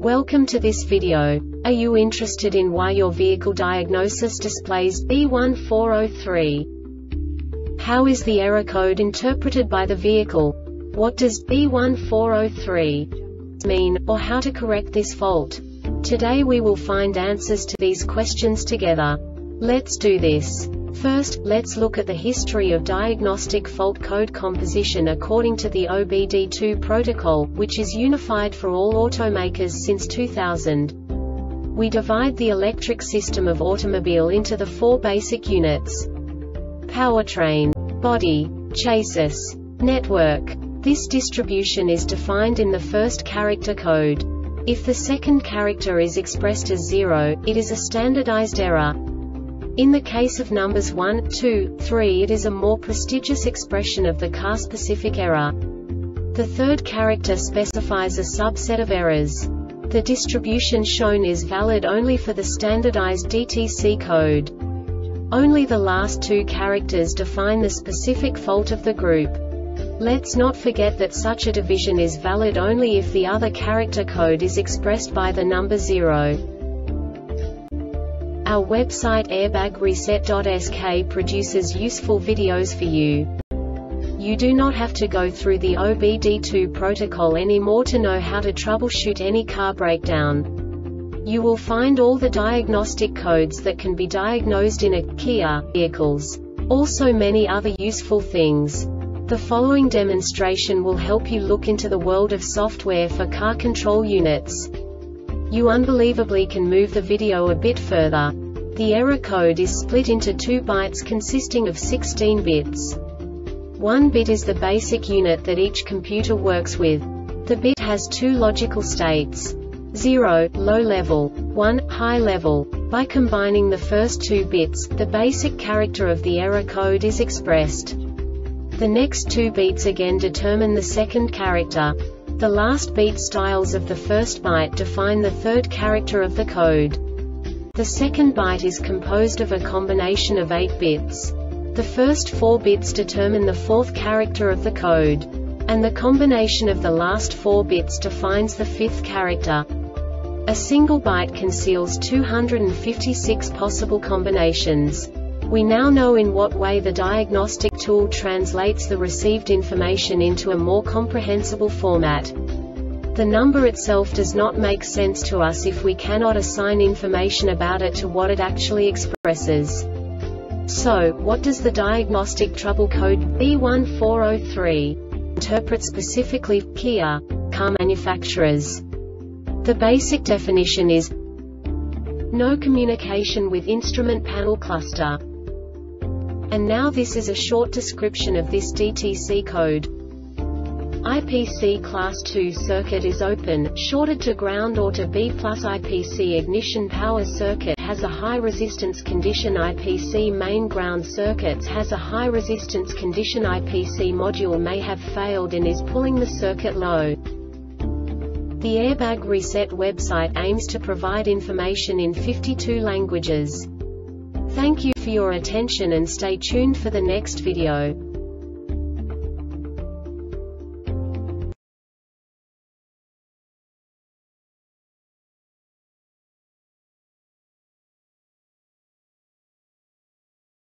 Welcome to this video. Are you interested in why your vehicle diagnosis displays B1403? How is the error code interpreted by the vehicle? What does B1403 mean, or how to correct this fault? Today we will find answers to these questions together. Let's do this. First, let's look at the history of diagnostic fault code composition according to the OBD2 protocol, which is unified for all automakers since 2000. We divide the electric system of automobile into the four basic units: powertrain, body, chassis, network. This distribution is defined in the first character code. If the second character is expressed as 0, it is a standardized error. In the case of numbers 1, 2, 3, it is a more prestigious expression of the car-specific error. The third character specifies a subset of errors. The distribution shown is valid only for the standardized DTC code. Only the last two characters define the specific fault of the group. Let's not forget that such a division is valid only if the other character code is expressed by the number 0. Our website airbagreset.sk produces useful videos for you. You do not have to go through the OBD2 protocol anymore to know how to troubleshoot any car breakdown. You will find all the diagnostic codes that can be diagnosed in a Kia vehicles. Also many other useful things. The following demonstration will help you look into the world of software for car control units. You unbelievably can move the video a bit further. The error code is split into 2 bytes consisting of 16 bits. 1 bit is the basic unit that each computer works with. The bit has 2 logical states: 0, low level, 1, high level. By combining the first 2 bits, the basic character of the error code is expressed. The next 2 beats again determine the second character. The last beat styles of the first byte define the third character of the code. The second byte is composed of a combination of 8 bits. The first 4 bits determine the fourth character of the code. And the combination of the last 4 bits defines the fifth character. A single byte conceals 256 possible combinations. We now know in what way the diagnostic tool translates the received information into a more comprehensible format. The number itself does not make sense to us if we cannot assign information about it to what it actually expresses. So, what does the diagnostic trouble code B1403 interpret specifically for Kia car manufacturers? The basic definition is no communication with instrument panel cluster. And now this is a short description of this DTC code. IPC class 2 circuit is open, shorted to ground or to B+. IPC ignition power circuit has a high resistance condition. IPC main ground circuits has a high resistance condition. IPC module may have failed and is pulling the circuit low. The Airbag Reset website aims to provide information in 52 languages. Thank you for your attention and stay tuned for the next video.